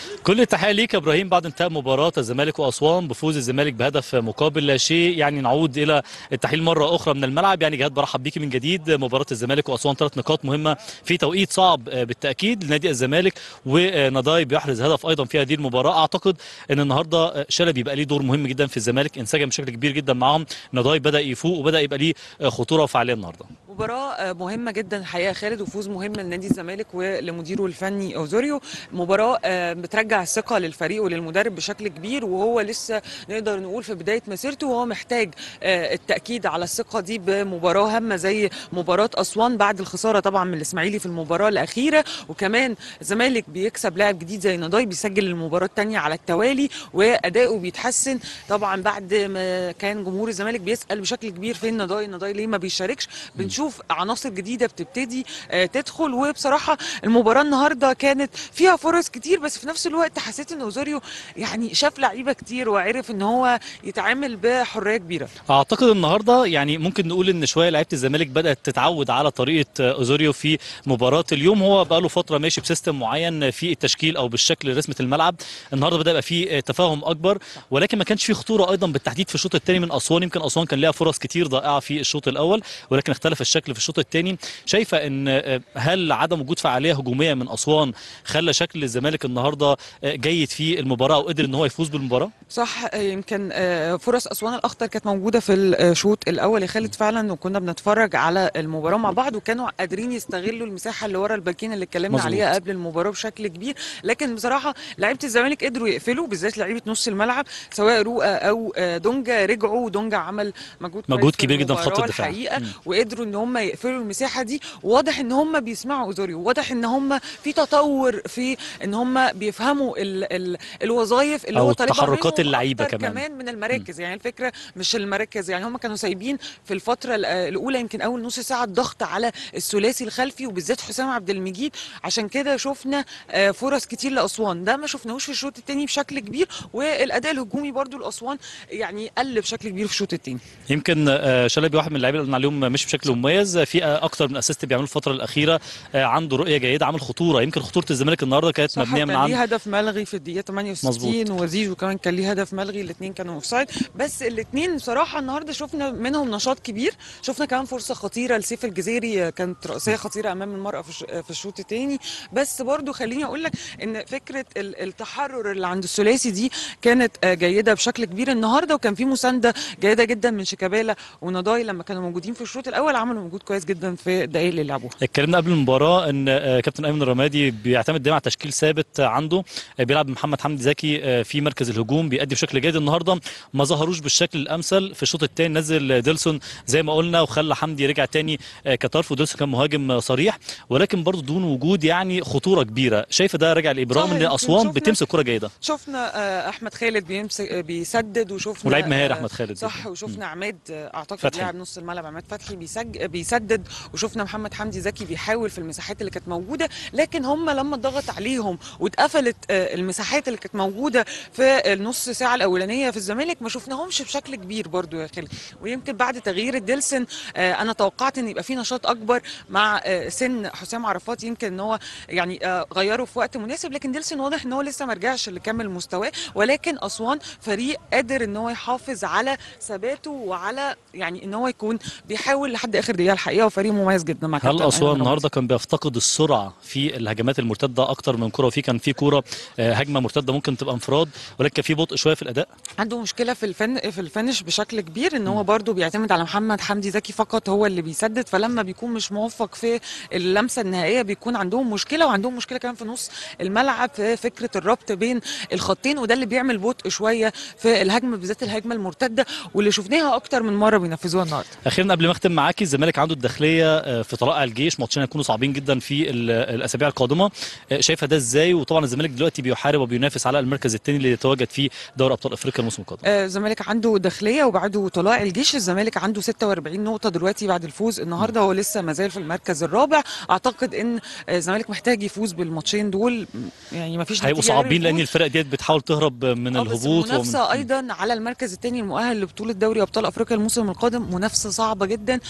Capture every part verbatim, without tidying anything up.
كل التحيه ليك يا ابراهيم. بعد انتهاء مباراه الزمالك واسوان بفوز الزمالك بهدف مقابل لا شيء، يعني نعود الى التحليل مره اخرى من الملعب. يعني جهاد برحب بيكي من جديد. مباراه الزمالك واسوان ثلاث نقاط مهمه في توقيت صعب بالتاكيد لنادي الزمالك، ونضاي بيحرز هدف ايضا في هذه المباراه. اعتقد ان النهارده شلبي بقى ليه دور مهم جدا في الزمالك، انسجم بشكل كبير جدا معاهم. نضاي بدا يفوق وبدا يبقى ليه خطوره وفعاليه النهارده. مباراة مهمة جدا الحقيقة خالد، وفوز مهم لنادي الزمالك ولمديره الفني اوزوريو. مباراة بترجع الثقة للفريق وللمدرب بشكل كبير، وهو لسه نقدر نقول في بداية مسيرته، وهو محتاج التأكيد على الثقة دي بمباراة هامة زي مباراة أسوان بعد الخسارة طبعا من الإسماعيلي في المباراة الأخيرة. وكمان الزمالك بيكسب لاعب جديد زي نضاي، بيسجل المباراة الثانية على التوالي وأداؤه بيتحسن. طبعا بعد ما كان جمهور الزمالك بيسأل بشكل كبير فين نضاي نضاي ليه ما بيشاركش، بنشوف عناصر جديده بتبتدي تدخل. وبصراحه المباراه النهارده كانت فيها فرص كتير، بس في نفس الوقت حسيت ان اوزوريو يعني شاف لعيبه كتير وعرف ان هو يتعامل بحريه كبيره. اعتقد النهارده يعني ممكن نقول ان شويه لعيبه الزمالك بدات تتعود على طريقه اوزوريو في مباراه اليوم. هو بقى له فتره ماشي بسيستم معين في التشكيل او بالشكل رسمه الملعب. النهارده بدا يبقى في تفاهم اكبر، ولكن ما كانش في خطوره ايضا بالتحديد في الشوط الثاني من اسوان. يمكن اسوان كان ليها فرص كتير ضائعه في الشوط الاول، ولكن اختلف الشكل في الشوط الثاني. شايفه ان هل عدم وجود فعاليه هجوميه من اسوان خلى شكل الزمالك النهارده جيد في المباراه وقدر ان هو يفوز بالمباراه؟ صح، يمكن فرص اسوان الاخطر كانت موجوده في الشوط الاول يا خالد فعلا، وكنا بنتفرج على المباراه مع بعض، وكانوا قادرين يستغلوا المساحه اللي ورا الباكين اللي اتكلمنا عليها قبل المباراه بشكل كبير. لكن بصراحه لعيبه الزمالك قدروا يقفلوا، بالذات لعيبه نص الملعب سواء رؤى او دونجا. رجعوا ودونجا عمل مجهود مجهود كبير جدا في خط الدفاع الحقيقه، وقدروا ان هم يقفلوا المساحه دي. واضح ان هم بيسمعوا اوزوريو، واضح ان هم في تطور في ان هم بيفهموا ال ال الوظائف اللي هو طالبها تحركات منهم اللعيبه اكتر كمان. كمان من المراكز. م. يعني الفكره مش المراكز، يعني هم كانوا سايبين في الفتره الاولى يمكن اول نص ساعه الضغط على الثلاثي الخلفي وبالذات حسام عبد المجيد، عشان كده شفنا فرص كتير لاسوان. ده ما شفناهوش في الشوط الثاني بشكل كبير، والاداء الهجومي برده لاسوان يعني قل بشكل كبير في الشوط الثاني. يمكن شلبي واحد من اللعيبه اللي قلنا عليهم مش بشكل مميز، في اكتر من اسيست بيعمله الفتره الاخيره، عنده رؤيه جيده، عامل خطوره. يمكن خطوره الزمالك النهارده كانت مبنيه من عن ليه هدف ملغي في الدقيقه ثمانية وستين، مظبوط. وزيزو كمان كان ليه هدف ملغي، الاثنين كانوا اوفسايد. بس الاثنين بصراحه النهارده شفنا منهم نشاط كبير. شفنا كمان فرصه خطيره لسيف الجزيري، كانت رأسيه خطيره امام المرأة في الشوط الثاني. بس برضو خليني اقول لك ان فكره التحرر اللي عند الثلاثي دي كانت جيده بشكل كبير النهارده، وكان في مسانده جيده جدا من شيكابالا ونضاي لما كانوا موجودين في الشوط الاول، عملوا مجهود كويس جدا في الدقائق اللي لعبوها. اتكلمنا قبل المباراه ان كابتن ايمن الرمادي بيعتمد دايما على تشكيل ثابت عنده، بيلعب محمد حمدي زكي في مركز الهجوم، بيأدي بشكل جيد. النهارده ما ظهروش بالشكل الامثل. في الشوط الثاني نزل ديلسون زي ما قلنا، وخلى حمدي رجع تاني كطرف، وديلسون كان مهاجم صريح، ولكن برضه دون وجود يعني خطوره كبيره. شايفه ده راجع لايه؟ برغم ان اسوان بتمسك كوره جيده. شفنا احمد خالد بيمسك بيسدد، وشفنا ولعيب مهاري احمد خالد صح، وشفنا عماد اعتقد فتحي. لاعب نص الملعب عماد فتحي بيسج... بيسدد، وشفنا محمد حمدي زكي بيحاول في المساحات اللي كانت موجوده. لكن هم لما ضغط عليهم واتقفلت المساحات اللي كانت موجوده في النص ساعه الاولانيه في الزمالك ما شفناهمش بشكل كبير برضو يا خالد. ويمكن بعد تغيير الديلسون انا توقعت ان يبقى في نشاط اكبر مع سن حسام عرفات، يمكن ان هو يعني غيره في وقت مناسب. لكن ديلسون واضح ان هو لسه ما رجعش لكامل مستواه، ولكن اسوان فريق قادر ان هو يحافظ على ثباته وعلى يعني ان هو يكون بيحاول لحد اخر دقيقه الحقيقه، وفريق مميز جدا مع كابتن. هل اسوان النهارده كان بيفتقد السرعه في الهجمات المرتده اكتر من كره؟ وفي كان في كوره هجمه مرتده ممكن تبقى انفراد، ولكن كان في بطء شويه في الاداء. عنده مشكله في الفن في الفينش بشكل كبير، ان هو برده بيعتمد على محمد حمدي زكي فقط هو اللي بيسدد، فلما بيكون مش موفق في اللمسه النهائيه بيكون عندهم مشكله. وعندهم مشكله كمان في نص الملعب في فكره الربط بين الخطين، وده اللي بيعمل بطء شويه في الهجمه بالذات الهجمه المرتده، واللي شفناها اكتر من مره بينفذوها النهارده. اخيرا قبل ما اختم معاكي، الزمالك عنده الداخليه في طلائع الجيش، ماتشين هيكونوا صعبين جدا في الاسابيع القادمه. شايفه ده ازاي؟ وطبعا الزمالك دلوقتي بيحارب وبينافس على المركز الثاني اللي يتواجد فيه دوري ابطال افريقيا الموسم القادم. الزمالك عنده داخليه وبعده طلائع الجيش. الزمالك عنده ستة وأربعين نقطه دلوقتي بعد الفوز النهارده، هو لسه ما زال في المركز الرابع. اعتقد ان الزمالك محتاج يفوز بالماتشين دول، يعني ما فيش هيبقوا صعبين لان الفرق ديت بتحاول تهرب من الهبوط. المنافسه ومن... ايضا على المركز الثاني المؤهل لبطوله دوري ابطال افريقيا الموسم القادم منافسه صعبه جدا. ف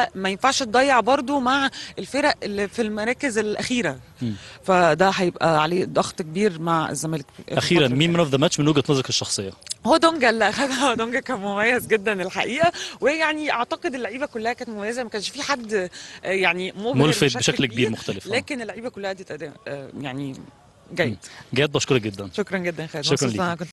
ما ينفعش تضيع برضو مع الفرق اللي في المراكز الاخيره، مم. فده هيبقى عليه ضغط كبير مع الزمالك. في اخيرا الفترة مين مان اوف ذا ماتش من وجهه نظرك الشخصيه؟ هو دونجا اللي اخدها. دونجا كان مميز جدا الحقيقه، ويعني اعتقد اللعيبه كلها كانت مميزه، ما كانش في حد آه، يعني مبهر ملفت بشكل, بشكل كبير مختلف. آه. لكن اللعيبه كلها ادت اداء آه، يعني جيد. جاد بشكرك جدا. شكرا جدا خالد، شكراً مبسوطة ليك. إن أنا كنت